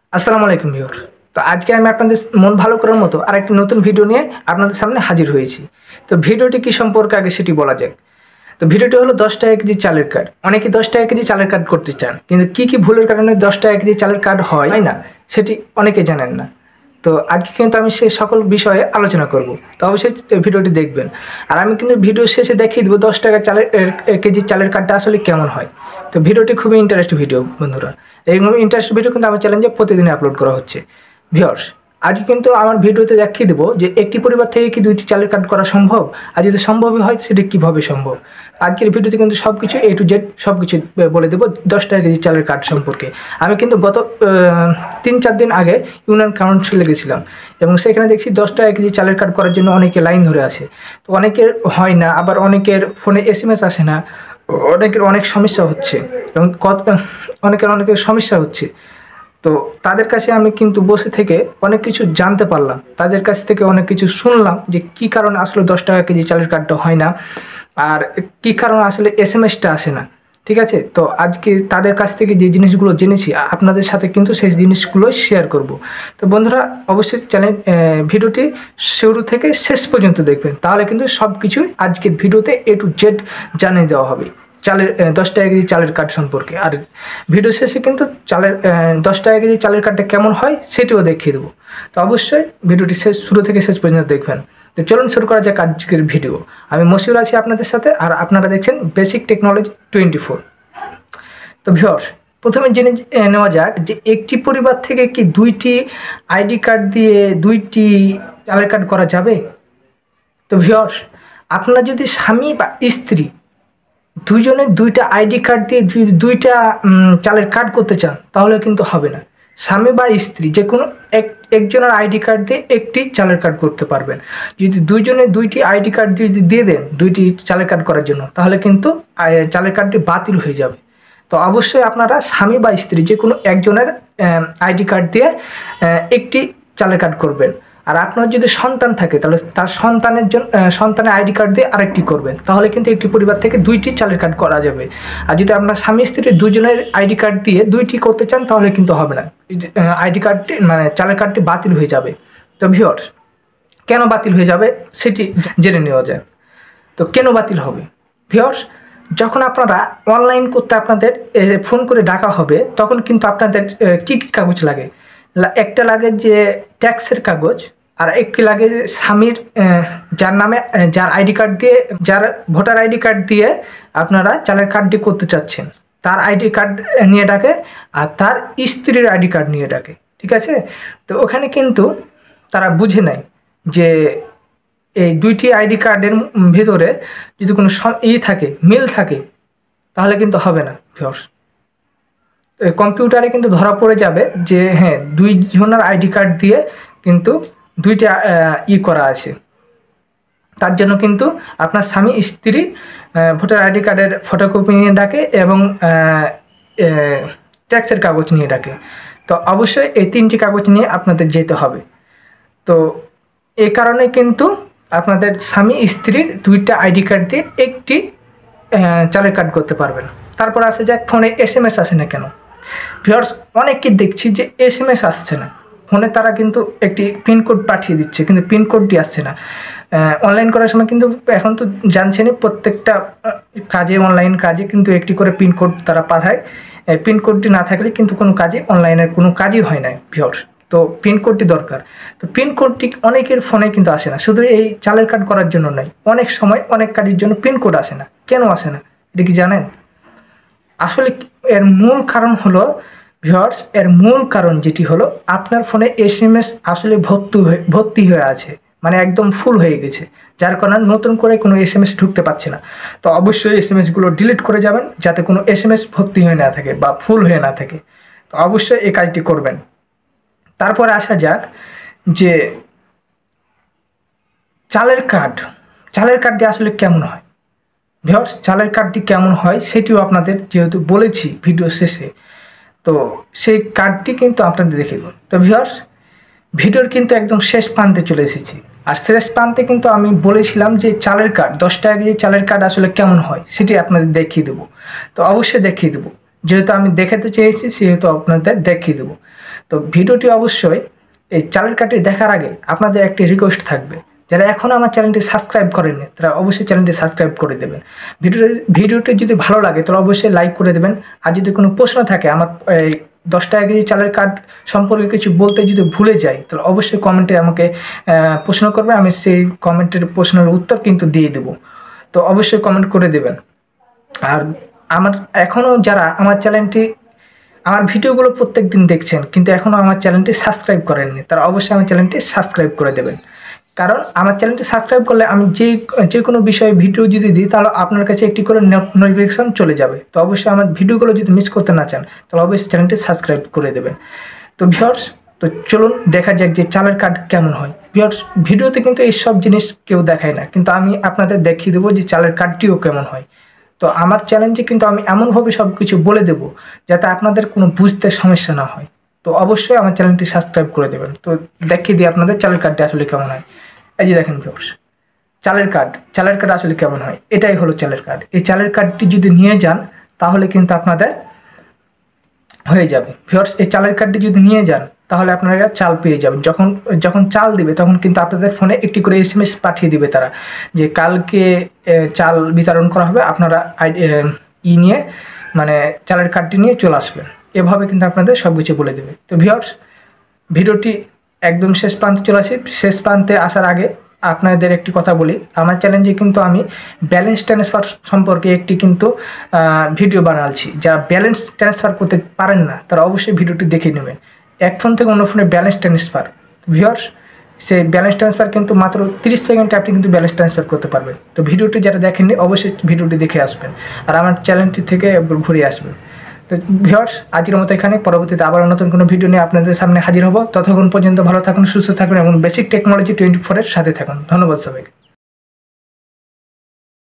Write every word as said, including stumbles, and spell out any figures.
আসসালামু আলাইকুম ভিউয়ার। তো আজকে আমি আপনাদের মন ভালো করার মতো আরেকটি নতুন ভিডিও নিয়ে আপনাদের সামনে হাজির হয়েছি। তো ভিডিওটি কী সম্পর্কে আগে সেটি বলা যাক। তো ভিডিওটি হলো দশ টাকা কেজি চালের কার্ড। অনেকে দশ টাকা কেজি চালের কার্ড করতে চান, কিন্তু কী কী ভুলের কারণে দশ টাকা কেজি চালের কার্ড হয় না সেটি অনেকে জানেন না। তো আজকে কিন্তু আমি সেই সকল বিষয়ে আলোচনা করব। তো অবশ্যই ভিডিওটি দেখবেন। আর আমি কিন্তু ভিডিও শেষে দেখিয়ে দেবো দশ টাকা চালের কেজি চালের কার্ডটা আসলে কেমন হয়। তো ভিডিওটি খুবই ইন্টারেস্টিং ভিডিও বন্ধুরা। এইরকম ইন্টারেস্টিং ভিডিও কিন্তু আমার চ্যানেলে প্রতিদিনই আপলোড করা হচ্ছে। ভিউয়ার্স, আজকে কিন্তু আমার ভিডিওতে দেখিয়ে দেবো যে একটি পরিবার থেকে কি দুইটি চালের কার্ড করা সম্ভব, আর যদি সম্ভবই হয় সেটি কীভাবে সম্ভব। আজকের ভিডিওতে কিন্তু সব কিছু এ টু জেড সব কিছু বলে দেবো দশ টাকা কেজি চালের কার্ড সম্পর্কে। আমি কিন্তু গত তিন চার দিন আগে ইউনিয়ন কাউন্সিলে গেছিলাম এবং সেখানে দেখছি দশ টাকা কেজি চালের কার্ড করার জন্য অনেকে লাইন ধরে আছে। তো অনেকের হয় না, আবার অনেকের ফোনে এস এম এস আসে না, অনেকের অনেক সমস্যা হচ্ছে এবং কত অনেকের অনেকের সমস্যা হচ্ছে। তো তাদের কাছে আমি কিন্তু বসে থেকে অনেক কিছু জানতে পারলাম, তাদের কাছ থেকে অনেক কিছু শুনলাম যে কী কারণে আসলে দশ টাকা কেজি চালের কার্ডটা হয় না, আর কী কারণে আসলে এস এম এসটা আসে না। ঠিক আছে, তো আজকে তাদের কাছ থেকে যে জিনিসগুলো জেনেছি আপনাদের সাথে কিন্তু সেই জিনিসগুলো শেয়ার করব। তো বন্ধুরা, অবশ্যই চ্যানেল ভিডিওটি শুরু থেকে শেষ পর্যন্ত দেখবেন, তাহলে কিন্তু সব কিছুই আজকের ভিডিওতে এ টু জেড জানিয়ে দেওয়া হবে চালের দশ টাকা কেজি চালের কার্ড সম্পর্কে। আর ভিডিও শেষে কিন্তু চালের দশ টাকা কেজি চালের কার্ডটা কেমন হয় সেটিও দেখিয়ে দেবো। তো অবশ্যই ভিডিওটি শেষ শুরু থেকে শেষ পর্যন্ত দেখবেন। তো চলুন শুরু করা যাক আজকের ভিডিও। আমি মশিউর আছি আপনাদের সাথে, আর আপনারা দেখছেন বেসিক টেকনোলজি টোয়েন্টি ফোর। তো ভিউয়ার্স, প্রথমে জেনে নেওয়া যাক যে একটি পরিবার থেকে কি দুইটি আইডি কার্ড দিয়ে দুইটি চালের কার্ড করা যাবে। তো ভিউয়ার্স, আপনারা যদি স্বামী বা স্ত্রী দুইজনের দুইটা আইডি কার্ড দিয়ে দুইটা চালের কার্ড করতে চান তাহলে কিন্তু হবে না। স্বামী বা স্ত্রী যে কোনো এক একজনের আইডি কার্ড দিয়ে একটি চালের কার্ড করতে পারবেন। যদি দুইজনের দুইটি আইডি কার্ড যদি দিয়ে দেন দুইটি চালের কার্ড করার জন্য, তাহলে কিন্তু চালের কার্ডটি বাতিল হয়ে যাবে। তো অবশ্যই আপনারা স্বামী বা স্ত্রী যে কোনো একজনের আইডি কার্ড দিয়ে একটি চালের কার্ড করবেন। আর আপনার যদি সন্তান থাকে তাহলে তার সন্তানের জন্য সন্তানের আইডি কার্ড দিয়ে আরেকটি করবেন, তাহলে কিন্তু একটি পরিবার থেকে দুইটি চালের কার্ড করা যাবে। আর যদি আপনার স্বামী স্ত্রী দুজনের আইডি কার্ড দিয়ে দুইটি করতে চান তাহলে কিন্তু হবে না, আইডি কার্ডটি মানে চালের কার্ডটি বাতিল হয়ে যাবে। তো ভিউয়ার্স, কেন বাতিল হয়ে যাবে সেটি জেনে নেওয়া যায়। তো কেন বাতিল হবে ভিউয়ার্স, যখন আপনারা অনলাইন করতে আপনাদের ফোন করে ডাকা হবে তখন কিন্তু আপনাদের কী কী কাগজ লাগে। একটা লাগে যে ট্যাক্সের কাগজ, আর একটি লাগে স্বামীর যার নামে যার আইডি কার্ড দিয়ে যার ভোটার আইডি কার্ড দিয়ে আপনারা চালের কার্ডটি করতে চাচ্ছেন তার আইডি কার্ড নিয়ে ডাকে, আর তার স্ত্রীর আইডি কার্ড নিয়ে ডাকে। ঠিক আছে, তো ওখানে কিন্তু তারা বুঝে নেয় যে এই দুইটি আইডি কার্ডের ভিতরে যদি কোনো ই থাকে, মিল থাকে, তাহলে কিন্তু হবে না ভিউয়ার্স। কম্পিউটারে কিন্তু ধরা পড়ে যাবে যে হ্যাঁ দুইজনের আইডি কার্ড দিয়ে কিন্তু দুইটা ই করা আছে। তার জন্য কিন্তু আপনার স্বামী স্ত্রী ভোটার আইডি কার্ডের ফটোকপি নিয়ে ডাকে এবং ট্যাক্সের কাগজ নিয়ে ডাকে। তো অবশ্যই এই তিনটি কাগজ নিয়ে আপনাদের যেতে হবে। তো এই কারণে কিন্তু আপনাদের স্বামী স্ত্রীর দুইটা আইডি কার্ড দিয়ে একটি চালের কার্ড করতে পারবেন। তারপর আসে যাক ফোনে এস এম এস আসে না কেন। ভিউয়ার্স, অনেককে দেখছি যে এস এম এস আসছে না, ফোনে তারা কিন্তু একটি পিনকোড পাঠিয়ে দিচ্ছে কিন্তু পিনকোডটি আসছে না। অনলাইন করার সময় কিন্তু এখন তো জানছেনই প্রত্যেকটা কাজে অনলাইন কাজে কিন্তু একটি করে পিনকোড তারা পাঠায়। পিনকোডটি না থাকলে কিন্তু কোনো কাজে অনলাইনের কোনো কাজই হয় না ভিউয়ার্স। তো পিনকোডটি দরকার। তো পিনকোডটি অনেকের ফোনে কিন্তু আসে না, শুধু এই চালের কার্ড করার জন্য নয়, অনেক সময় অনেক কাজের জন্য পিনকোড আসে না। কেন আসে না এটা কি জানেন? আসলে এর মূল কারণ হলো ভিউয়ার্স, এর মূল কারণ যেটি হলো আপনার ফোনে এস এম এস আসলে ভর্তি হয়ে ভর্তি হয়ে আছে, মানে একদম ফুল হয়ে গেছে, যার কারণে নতুন করে কোনো এস এম এস ঢুকতে পারছে না। তো অবশ্যই এস এম এসগুলো ডিলিট করে যাবেন যাতে কোনো এস এম এস ভর্তি হয়ে না থাকে বা ফুল হয়ে না থাকে। তো অবশ্যই এই কাজটি করবেন। তারপরে আসা যাক যে চালের কার্ড চালের কার্ডটি আসলে কেমন হয়। ভিউয়ার্স, চালের কার্ডটি কেমন হয় সেটিও আপনাদের যেহেতু বলেছি ভিডিও শেষে, তো সেই কার্ডটি কিন্তু আপনাদের দেখে দেব। তো ভিউয়ার্স, ভিডিওর কিন্তু একদম শেষ প্রান্তে চলে এসেছি। আর শেষ প্রান্তে কিন্তু আমি বলেছিলাম যে চালের কার্ড দশ টাকা কেজি চালের কার্ড আসলে কেমন হয় সেটি আপনাদের দেখিয়ে দেবো। তো অবশ্যই দেখিয়ে দেবো, যেহেতু আমি দেখাতে চেয়েছি সেহেতু আপনাদের দেখিয়ে দেবো। তো ভিডিওটি অবশ্যই এই চালের কার্ডটি দেখার আগে আপনাদের একটি রিকোয়েস্ট থাকবে, যারা এখনও আমার চ্যানেলটি সাবস্ক্রাইব করেননি তারা অবশ্যই চ্যানেলটি সাবস্ক্রাইব করে দেবেন। ভিডিওটি ভিডিওটি যদি ভালো লাগে তাহলে অবশ্যই লাইক করে দেবেন। আর যদি কোনো প্রশ্ন থাকে আমার এই দশ টাকা কেজি চালের কার্ড সম্পর্কে কিছু বলতে যদি ভুলে যাই তাহলে অবশ্যই কমেন্টে আমাকে প্রশ্ন করবে, আমি সেই কমেন্টের প্রশ্নের উত্তর কিন্তু দিয়ে দেবো। তো অবশ্যই কমেন্ট করে দেবেন। আর আমার এখনও যারা আমার চ্যানেলটি আমার ভিডিওগুলো প্রত্যেক দিন দেখছেন কিন্তু এখনও আমার চ্যানেলটি সাবস্ক্রাইব করেননি তারা অবশ্যই আমার চ্যানেলটি সাবস্ক্রাইব করে দেবেন। কারণ আমার চ্যানেলটি সাবস্ক্রাইব করলে আমি যে যে কোনো বিষয়ে ভিডিও যদি দিই তাহলে আপনার কাছে একটি করে নোটিফিকেশন চলে যাবে। তো অবশ্যই আমার ভিডিওগুলো যদি মিস করতে না চান তাহলে অবশ্যই চ্যানেলটি সাবস্ক্রাইব করে দেবেন। তো ভিউয়ার্স, তো চলুন দেখা যাক যে চালের কার্ড কেমন হয়। ভিউয়ার্স, ভিডিওতে কিন্তু এই সব জিনিস কেউ দেখায় না, কিন্তু আমি আপনাদের দেখিয়ে দেবো যে চালের কার্ডটিও কেমন হয়। তো আমার চ্যালেঞ্জে কিন্তু আমি এমনভাবে সব কিছু বলে দেবো যাতে আপনাদের কোনো বুঝতে সমস্যা না হয়। তো অবশ্যই আমার চ্যানেলটি সাবস্ক্রাইব করে দেবেন। তো দেখিয়ে দিই আপনাদের চালের কার্ডটি আসলে কেমন হয়। এই যে দেখেন ভিউয়ার্স, চালের কার্ড চালের কার্ড আসলে কেমন হয়, এটাই হলো চালের কার্ড। এই চালের কার্ডটি যদি নিয়ে যান তাহলে কিন্তু আপনাদের হয়ে যাবে। ভিউয়ার্স, এই চালের কার্ডটি যদি নিয়ে যান তাহলে আপনারা চাল পেয়ে যাবেন। যখন যখন চাল দিবে তখন কিন্তু আপনাদের ফোনে একটি করে এস এম এস পাঠিয়ে দিবে তারা, যে কালকে চাল বিতরণ করা হবে, আপনারা ই নিয়ে মানে চালের কার্ডটি নিয়ে চলে আসবেন। এভাবে কিন্তু আপনাদের সব কিছু বলে দেবে। তো ভিউয়ার্স, ভিডিওটি একদম শেষ প্রান্তে চলে আসি। শেষ প্রান্তে আসার আগে আপনাদের একটি কথা বলি, আমার চ্যালেঞ্জে কিন্তু আমি ব্যালেন্স ট্রান্সফার সম্পর্কে একটি কিন্তু ভিডিও বানাচ্ছি। যারা ব্যালেন্স ট্রান্সফার করতে পারেন না তারা অবশ্যই ভিডিওটি দেখে নেবেন। এক ফোন থেকে অন্য ফোনে ব্যালেন্স ট্রান্সফার, ভিউয়ার্স, সেই ব্যালেন্স ট্রান্সফার কিন্তু মাত্র তিরিশ সেকেন্ডে আপনি কিন্তু ব্যালেন্স ট্রান্সফার করতে পারবেন। তো ভিডিওটি যারা দেখেননি অবশ্যই ভিডিওটি দেখে আসবেন আর আমার চ্যানেলটি থেকে ঘুরে আসবেন। তো ভিউয়ার্স, আজকের মতো এখানে, পরবর্তীতে আবার নতুন কোনো ভিডিও নিয়ে আপনাদের সামনে হাজির হব। ততক্ষণ পর্যন্ত ভালো থাকুন, সুস্থ থাকুন এবং বেসিক টেকনোলজি টোয়েন্টি ফোরের সাথে থাকুন। ধন্যবাদ সবাইকে।